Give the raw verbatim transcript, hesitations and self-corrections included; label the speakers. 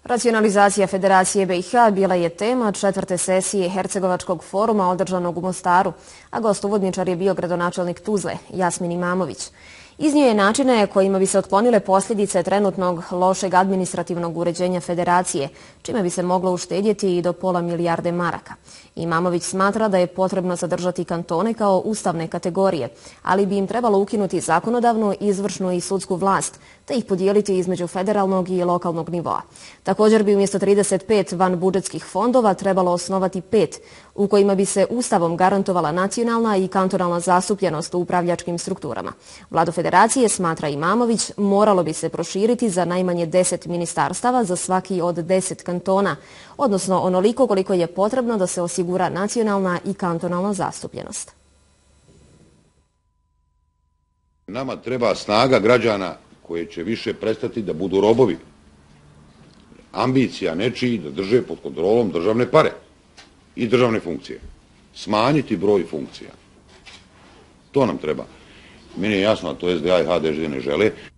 Speaker 1: Racionalizacija Federacije B i H bila je tema četvrte sesije Hercegovačkog foruma održanog u Mostaru, a gostuvodničar je bio gradonačelnik Tuzle, Jasmin Imamović. Iznio je načine kojima bi se otklonile posljedice trenutnog lošeg administrativnog uređenja Federacije, čime bi se moglo uštedjeti i do pola milijarde maraka. Imamović smatra da je potrebno zadržati kantone kao ustavne kategorije, ali bi im trebalo ukinuti zakonodavnu, izvršnu i sudsku vlast, te ih podijeliti između federalnog i lokalnog nivoa. Također bi umjesto trideset pet vanbudžetskih fondova trebalo osnovati pet, u kojima bi se ustavom garantovala nacionalna i kantonalna zastupljenost u upravljačkim strukturama. Vladu Federacije, smatra Imamović, moralo bi se proširiti za najmanje deset ministarstava za svaki od deset kantona, odnosno onoliko koliko je potrebno da se osigura nacionalna i kantonalna zastupljenost.
Speaker 2: Nama treba snaga građana koje će više prestati da budu robovi. Ambicija nečiji da drže pod kontrolom državne pare i državne funkcije. Smanjiti broj funkcija. To nam treba. Meni je jasno, a to S D A i H D Ž ne žele,